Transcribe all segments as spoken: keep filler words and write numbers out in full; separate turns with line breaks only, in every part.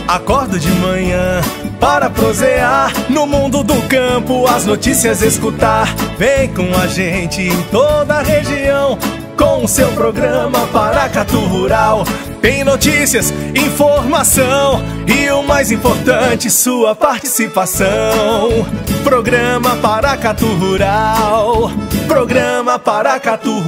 Acordo de manhã para prosear no mundo do campo, as notícias escutar. Vem com a gente em toda a região com o seu programa Paracatu Rural. Tem notícias, informação e o mais importante, sua participação. Programa Paracatu Rural. Programa Paracatu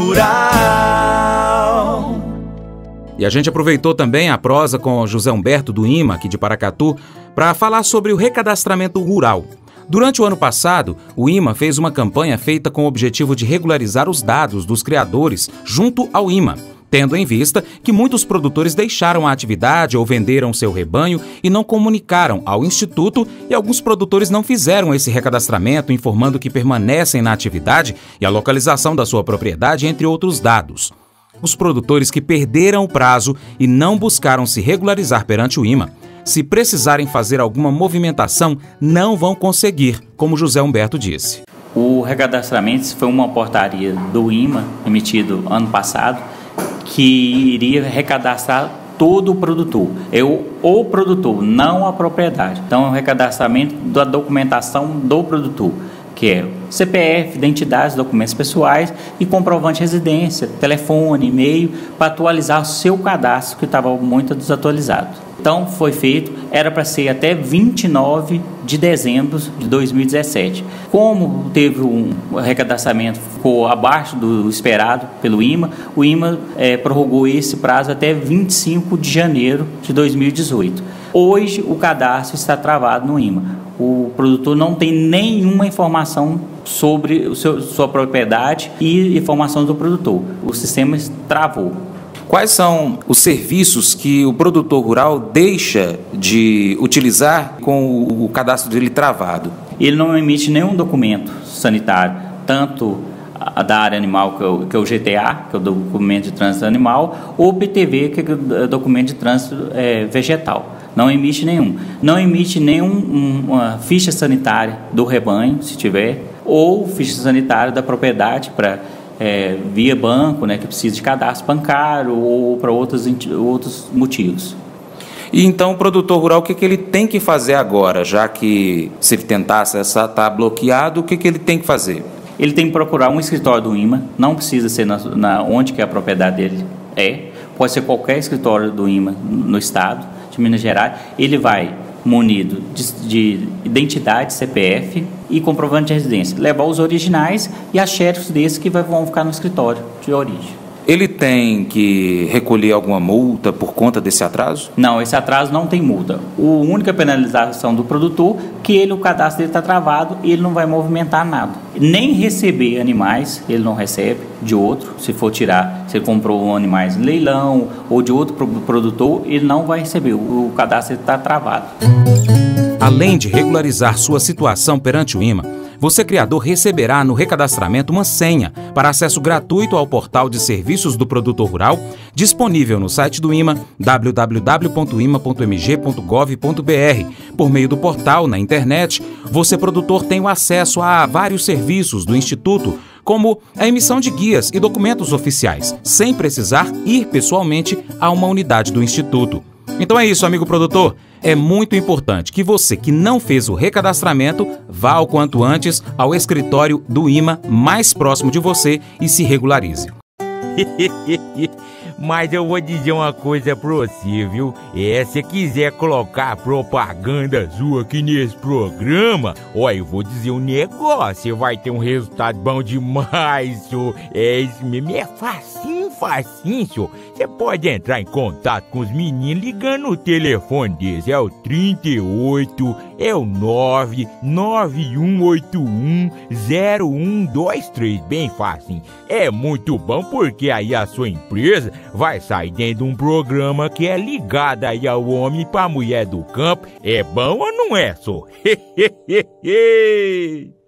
Rural.
E a gente aproveitou também a prosa com José Humberto do IMA, aqui de Paracatu, para falar sobre o recadastramento rural. Durante o ano passado, o IMA fez uma campanha feita com o objetivo de regularizar os dados dos criadores junto ao IMA, tendo em vista que muitos produtores deixaram a atividade ou venderam seu rebanho e não comunicaram ao Instituto, e alguns produtores não fizeram esse recadastramento informando que permanecem na atividade e a localização da sua propriedade, entre outros dados. Os produtores que perderam o prazo e não buscaram se regularizar perante o IMA, se precisarem fazer alguma movimentação, não vão conseguir, como José Humberto disse.
O recadastramento foi uma portaria do IMA, emitido ano passado, que iria recadastrar todo o produtor. É o, o produtor, não a propriedade. Então, é o recadastramento da documentação do produtor, que é C P F, identidades, documentos pessoais e comprovante de residência, telefone, e-mail, para atualizar o seu cadastro, que estava muito desatualizado. Então, foi feito, era para ser até vinte e nove de dezembro de dois mil e dezessete. Como teve um recadastramento, ficou abaixo do esperado pelo IMA, o IMA é, prorrogou esse prazo até vinte e cinco de janeiro de dois mil e dezoito. Hoje, o cadastro está travado no IMA. O produtor não tem nenhuma informação sobre o seu, sua propriedade e informação do produtor. O sistema travou.
Quais são os serviços que o produtor rural deixa de utilizar com o cadastro dele travado?
Ele não emite nenhum documento sanitário, tanto da área animal, que é, o, que é o G T A, que é o documento de trânsito animal, ou o P T V, que é o documento de trânsito é, vegetal. Não emite nenhum. Não emite nenhuma ficha sanitária do rebanho, se tiver, ou ficha sanitária da propriedade para é, via banco, né, que precisa de cadastro bancário ou para outros, outros motivos.
E então o produtor rural, o que, que ele tem que fazer agora, já que se ele tentar acessar, está bloqueado, o que, que ele tem que fazer?
Ele tem que procurar um escritório do IMA, não precisa ser na, na, onde que a propriedade dele é, pode ser qualquer escritório do IMA no estado de Minas Gerais. Ele vai munido de, de identidade, C P F e comprovante de residência, levar os originais e as xerox desses que vão ficar no escritório de origem.
Ele tem que recolher alguma multa por conta desse atraso?
Não, esse atraso não tem multa. A única penalização do produtor é que ele, o cadastro dele está travado e ele não vai movimentar nada. Nem receber animais, ele não recebe de outro. Se for tirar, se ele comprou animais em leilão ou de outro produtor, ele não vai receber. O cadastro está travado.
Além de regularizar sua situação perante o IMA, você, criador, receberá no recadastramento uma senha para acesso gratuito ao portal de serviços do produtor rural, disponível no site do IMA, w w w ponto ima ponto m g ponto gov ponto b r. Por meio do portal, na internet, você, produtor, tem o acesso a vários serviços do Instituto, como a emissão de guias e documentos oficiais, sem precisar ir pessoalmente a uma unidade do Instituto. Então é isso, amigo produtor. É muito importante que você que não fez o recadastramento vá o quanto antes ao escritório do IMA mais próximo de você e se regularize.
Mas eu vou dizer uma coisa pra você, viu? É, se quiser colocar propaganda sua aqui nesse programa, ó, eu vou dizer um negócio, você vai ter um resultado bom demais, senhor. É isso mesmo, é facinho, facinho, senhor. Você pode entrar em contato com os meninos ligando no telefone deles, é o trinta e oito, é o nove nove um oito um zero um dois três, bem facinho. É muito bom porque aí a sua empresa vai sair dentro de um programa que é ligado aí ao homem para a mulher do campo. É bom ou não é, só?